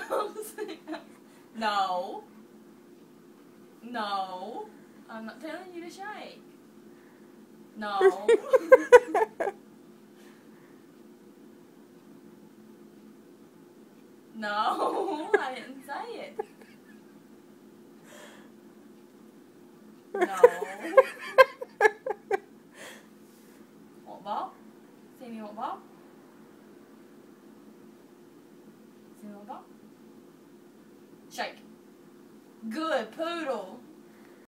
Poodle Sam. No. No. I'm not telling you to shake. No. No, I didn't say it. No. What ball? See me what ball? See me what ball? Shake. Good poodle.